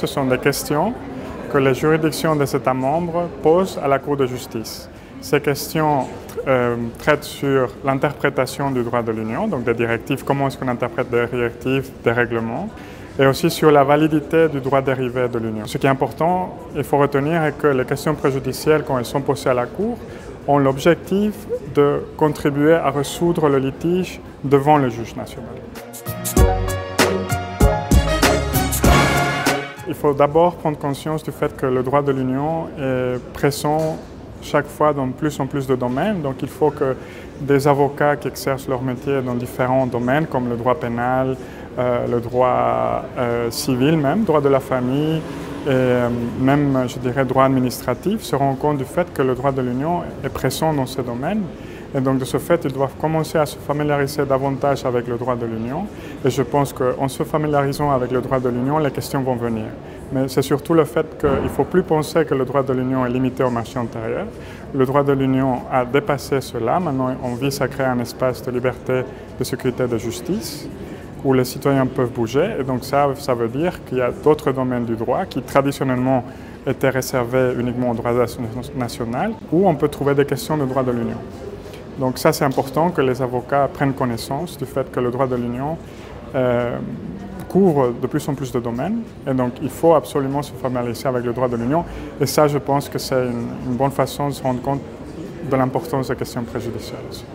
ce sont des questions que les juridictions des États membres posent à la Cour de justice. Ces questions traitent sur l'interprétation du droit de l'Union, donc des directives, comment est-ce qu'on interprète des directives, des règlements, et aussi sur la validité du droit dérivé de l'Union. Ce qui est important, il faut retenir, est que les questions préjudicielles, quand elles sont posées à la Cour, ont l'objectif de contribuer à résoudre le litige devant le juge national. Il faut d'abord prendre conscience du fait que le droit de l'Union est présent chaque fois dans plus en plus de domaines. Donc il faut que des avocats qui exercent leur métier dans différents domaines, comme le droit pénal, le droit civil même, droit de la famille, et même, je dirais, droit administratif, se rendent compte du fait que le droit de l'Union est présent dans ces domaines. Et donc, de ce fait, ils doivent commencer à se familiariser davantage avec le droit de l'Union. Et je pense qu'en se familiarisant avec le droit de l'Union, les questions vont venir. Mais c'est surtout le fait qu'il ne faut plus penser que le droit de l'Union est limité au marché intérieur. Le droit de l'Union a dépassé cela. Maintenant, on vise à créer un espace de liberté, de sécurité et de justice où les citoyens peuvent bouger. Et donc ça veut dire qu'il y a d'autres domaines du droit qui traditionnellement étaient réservés uniquement au droit national, où on peut trouver des questions de droit de l'Union. Donc ça, c'est important que les avocats prennent connaissance du fait que le droit de l'Union couvre de plus en plus de domaines. Et donc, il faut absolument se familiariser avec le droit de l'Union. Et ça, je pense que c'est une bonne façon de se rendre compte de l'importance des questions préjudicielles.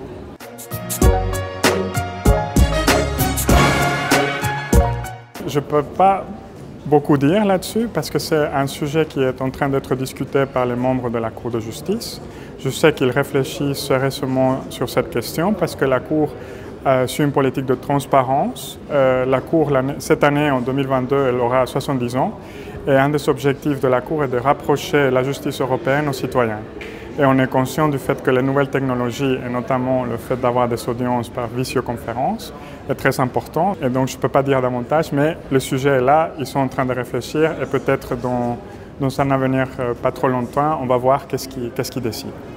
Je ne peux pas beaucoup dire là-dessus parce que c'est un sujet qui est en train d'être discuté par les membres de la Cour de justice. Je sais qu'ils réfléchissent sérieusement sur cette question parce que la Cour suit une politique de transparence. La Cour, cette année, en 2022, elle aura 70 ans. Et un des objectifs de la Cour est de rapprocher la justice européenne aux citoyens. Et on est conscient du fait que les nouvelles technologies, et notamment le fait d'avoir des audiences par visioconférence, est très important. Et donc, je ne peux pas dire davantage, mais le sujet est là, ils sont en train de réfléchir et peut-être dans un avenir pas trop longtemps, on va voir qu'est-ce qu'ils décident.